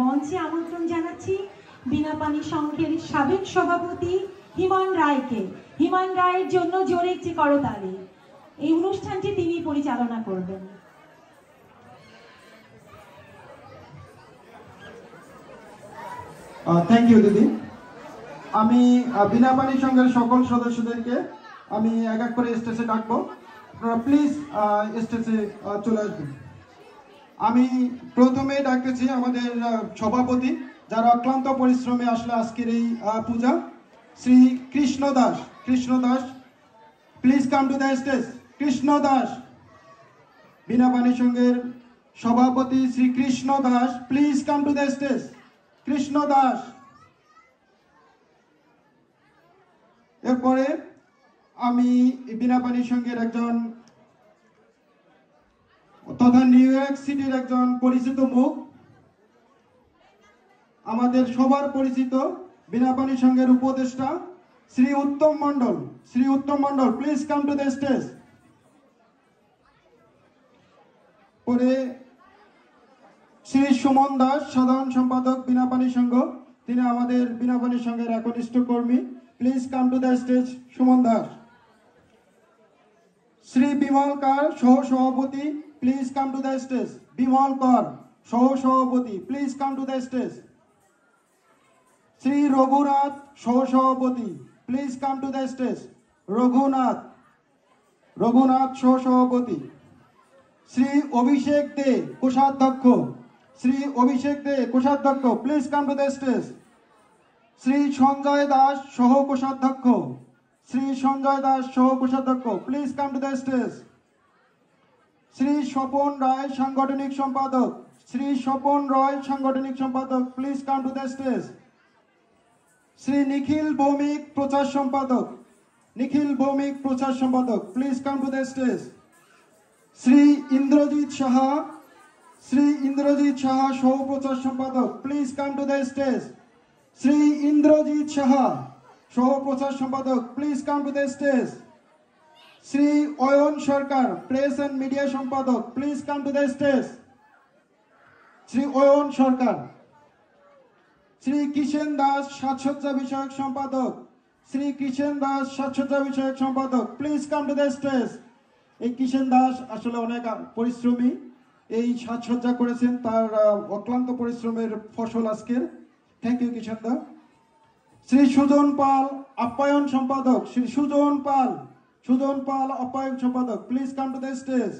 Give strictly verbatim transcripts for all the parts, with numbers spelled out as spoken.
মঞ্চে আমন্ত্রণ জানাচ্ছি বিনাপানি সংঘের সাবেক সভাপতি হিমান রায়কে। হিমান রায়ের জন্য জোরে একটি করতালি। এই অনুষ্ঠানটি তিনি পরিচালনা করবেন। থ্যাংক ইউ দিদি। আমি বিনাপানি সংঘের সকল সদস্যদেরকে আমি এক এক করে স্টেজে ডাকবো, আপনারা প্লিজ স্টেজে চলে আসবেন। আমি প্রথমে ডাকতেছি আমাদের সভাপতি, যারা অক্লান্ত পরিশ্রমে আসলে আজকের এই পূজা, Shri Krishna Das. Krishna Das please come to the stage. Krishna Das, Binapani সংঘের সভাপতি Shri Krishna Das, please come to the stage. Krishna Das. এরপরে আমি বিনাপানি সংঘের একজন তথা নিউ ইয়র্ক সিটির একজন পরিচিত মুখ, আমাদের সবার পরিচিত বিনাপানি সংঘের উপদেষ্টা Shri Uttam Mondal. Shri Uttam Mondal, please come to the stage. পরে শ্রী সুমন দাস, সাধারণ সম্পাদক বিনাপানি সংঘ, তিনি আমাদের বিনাপানি সংঘের একনিষ্ঠ কর্মী, please come to the stage Suman Das. Shri Bimal Kar, সহ সভাপতি, please come to the stage. Bimal Kar, সহ সভাপতি, please come to the stage. Shri Raghunath, সহ সভাপতি, please come to the stage. Raghunath, Raghunath সহ সভাপতি। শ্রী অভিষেক দে, কোষাধ্যক্ষ, শ্রী অভিষেক দে, কোষাধ্যক্ষ, please come to the stage. Shri Sanjay Das, সহ কোষাধ্যক্ষ, শ্রী সঞ্জয় দাস, সহ কোষাধ্যক্ষ, please come to the stage. Shri Swapan Roy, সাংগঠনিক সম্পাদক, শ্রী স্বপন রায়, সাংগঠনিক সম্পাদক, please come to the stage. Shri Nikhil Bhowmik, প্রচার সম্পাদক, নিখিল ভৌমিক, প্রচার সম্পাদক, please come to the stage. Shri Indrajit Saha, Shri Indrajit Saha, সহ প্রচার সম্পাদক, please come to the stage. Shri Indrajit Saha, সহ প্রচার সম্পাদক, please come to the stage. Shri Ayan Sarkar, press and media সম্পাদক, please come to the stage. Shri Ayan Sarkar. Shri Kishen Das, সাজসজ্জা বিষয়ক সম্পাদক, শ্রী কিষেন দাস, সাজসজ্জা বিষয়ক সম্পাদক, please come to the stage. এই কিষেন দাস আসলে অনেক পরিশ্রমী, এই সাজসজ্জা করেছেন, তার অক্লান্ত পরিশ্রমের ফসল আজকের। Thank you Kishen da. শ্রী সুজন পাল, আপ্যায়ন সম্পাদক, শ্রী সুজন পাল, সুজন পাল, আপ্যায়ন সম্পাদক, please come to the stage.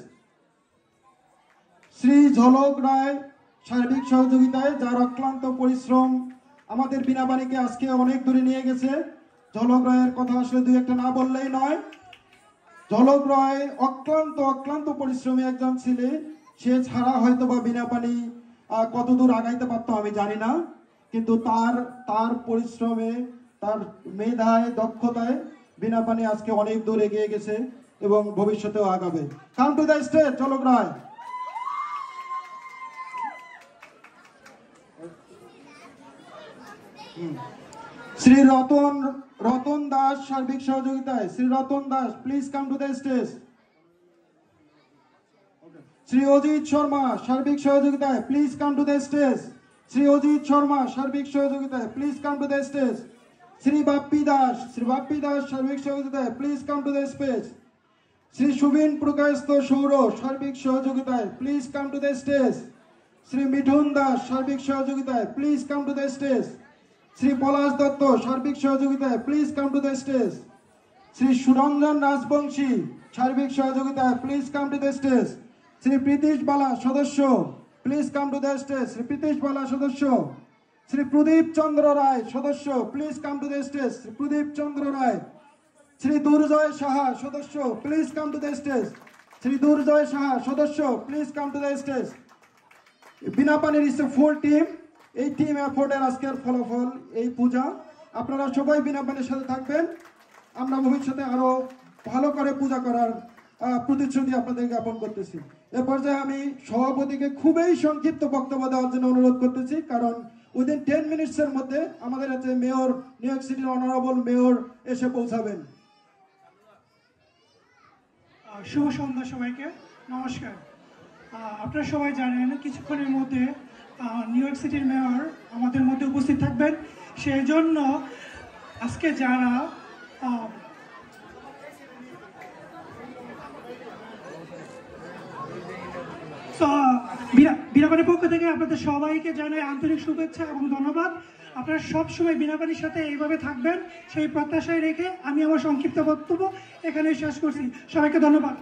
Shri Jhalak Roy, সার্বিক সহযোগিতায়, যার অক্লান্ত পরিশ্রম আমাদের বিনাপানিকে আজকে অনেক দূরে নিয়ে গেছে। ঝলক রায়ের কথা আসলে দুই একটা না বললেই নয়। ঝলক রায় অক্লান্ত অক্লান্ত পরিশ্রমী একজন ছেলে, সে ছাড়া হয়তো বা বিনাপানি কত দূর আগাইতে পারতো আমি জানি না, কিন্তু তার তার পরিশ্রমে, তার মেধায়, দক্ষতায় বিনাপানি আজকে অনেক দূর এগিয়ে গেছে এবং ভবিষ্যতেও আগাবে। কাম টু দ্য স্টেজ ঝলক রায়। শ্রী রতন, রতন দাস, সার্বিক সহযোগিতায়, Shri Ratan Das, please come to the stage. Shri Ajit Sharma, সার্বিক সহযোগিতায়, please come to the stage. Shri Ajit Sharma, সার্বিক সহযোগিতায়, please come to the stage. Shri Bappi Das, Shri Bappi Das, সার্বিক সহযোগিতায়, please come to the stage. Shri Subin প্রকাশত সৌর, সার্বিক সহযোগিতায়, please come to the stage. Shri Mithun Das, সার্বিক সহযোগিতায়, please come to the stage. Shri Palash Dutta, সার্বিক সহযোগিতায়, please come to the stage. Shri Suranjan Rajbanshi, সার্বিক সহযোগিতায়, please come to the stage. Shri Pritish Bala, সদস্য, please come to the stage. Shri Pritish Bala, সদস্য। শ্রী প্রদীপ চন্দ্র রায়, সদস্য, please come to the stage. Shri Pradip Chandra Roy. Shri Durjoy Saha, সদস্য, please come to the stage. Shri Durjoy Saha, সদস্য, please come to the stage. বিনাপানির ইস এ ফুল টিম, এই team এফোর্টের আজকের ফলাফল এই পূজা। আপনারা সবাই বিনাপানির সাথে থাকবেন, আমরা ভবিষ্যতে আরো ভালো করে পূজা করার প্রতিশ্রুতি আপনাদের জ্ঞাপন করতেছি। এ পর্যায়ে আমি সভাপতিকে খুবই সংক্ষিপ্ত বক্তব্য দেওয়ার জন্য অনুরোধ করতেছি, কারণ উইদিন টেন মিনিটসের মধ্যে আমাদের কাছে মেয়র, নিউ ইয়র্ক সিটির অনারেবল মেয়র এসে পৌঁছাবেন। শুভ সন্ধ্যা সবাইকে, নমস্কার। আপনারা সবাই জানেন কিছুক্ষণের মধ্যে নিউ ইয়র্ক সিটির মেয়র আমাদের মধ্যে উপস্থিত থাকবেন। সেই জন্য আজকে যারা বিনাপানির পক্ষ থেকে আপনাদের সবাইকে জানাই আন্তরিক শুভেচ্ছা এবং ধন্যবাদ। আপনারা সবসময় বিনাপানির সাথে এইভাবে থাকবেন সেই প্রত্যাশায় রেখে আমি আমার সংক্ষিপ্ত বক্তব্য এখানে শেষ করছি। সবাইকে ধন্যবাদ।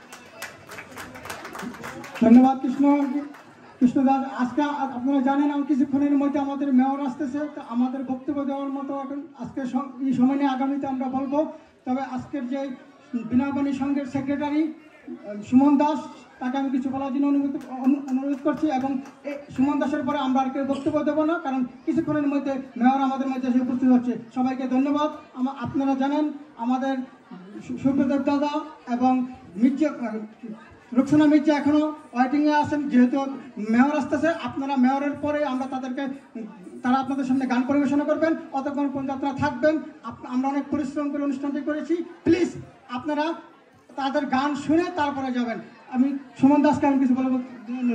ধন্যবাদ কৃষ্ণ কৃষ্ণদাস। আজকে আপনারা জানেন আমি কিছুক্ষণের মধ্যে আমাদের মেয়র আসতেছে, তো আমাদের বক্তব্য দেওয়ার মতো এখন আজকে এই সময় নিয়ে আগামীতে আমরা বলবো। তবে আজকের যে বিনাপানি সংঘের সেক্রেটারি সুমন দাস, তাকে আমি কিছু বলার জন্য অনুরোধ অনুরোধ করছি এবং এই সুমন দাসের পরে আমরা আর কেউ বক্তব্য দেবো না, কারণ কিছুক্ষণের মধ্যে মেয়র আমাদের মধ্যে এসে উপস্থিত হচ্ছে। সবাইকে ধন্যবাদ। আপনারা জানেন আমাদের সুব্রদেব দাদা এবং মির্জা রুকসানা মির্জা এখনও ওয়েটিংয়ে আছেন, যেহেতু মেয়র আসতেছে। আপনারা মেয়রের পরে আমরা তাদেরকে তারা আপনাদের সামনে গান পরিবেশনা করবেন, অতক্ষণ পর্যন্ত আপনারা থাকবেন। আমরা অনেক পরিশ্রম করে অনুষ্ঠানটি করেছি, প্লিজ আপনারা তাদের গান শুনে তারপরে যাবেন। আমি সুমন দাসকে আমি কিছু বলবো।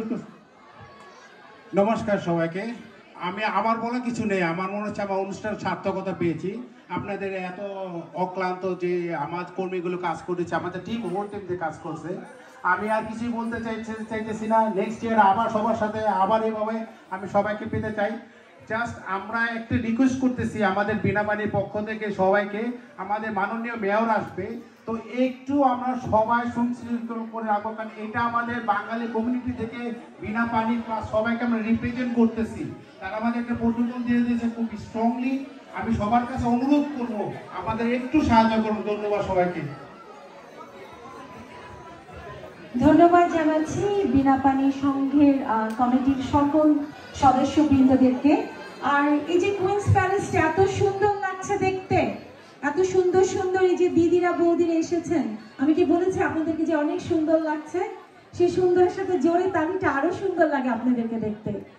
নমস্কার সবাইকে। আমি আমার বলা কিছু নেই, আমার মনে হচ্ছে আমার অনুষ্ঠান সার্থকতা পেয়েছি। আপনাদের এত অক্লান্ত যে আমার কর্মীগুলো কাজ করেছে, আমাদের টিম হোল টিম দিয়ে কাজ করছে, আমি আর কিছুই বলতে চাইছি চাইতেছি না। নেক্সট ইয়ার আবার সবার সাথে আবার এভাবে আমি সবাইকে পেতে চাই। জাস্ট আমরা একটা রিকোয়েস্ট করতেছি আমাদের বিনাপানির পক্ষ থেকে সবাইকে, আমাদের মাননীয় মেয়র আসবে, তো একটু আমরা সবাই সংশ্লিষ্ট করে রাখবো, কারণ এটা আমাদের বাঙালি কমিউনিটি থেকে বিনাপানি প্লাস সবাইকে আমরা রিপ্রেজেন্ট করতেছি। তারা আমাদের একটা প্রোটোকল দিয়ে দিয়েছে খুব স্ট্রংলি। আমি সবার কাছে অনুরোধ করবো আমাদের একটু সাহায্য করুন। ধন্যবাদ সবাইকে। ধন্যবাদ জানাচ্ছি বিনাপানি সংঘের কমিটির সকল সদস্যবৃন্দদেরকে। আর এই যে কুইন্স প্যালেসটা এত সুন্দর লাগছে দেখতে, এত সুন্দর সুন্দর এই যে দিদিরা বৌদিরা এসেছেন, আমি কি বলেছি আপনাদেরকে যে অনেক সুন্দর লাগছে? সেই সুন্দরের সাথে জোরে তালিটা আরো সুন্দর লাগে আপনাদেরকে দেখতে।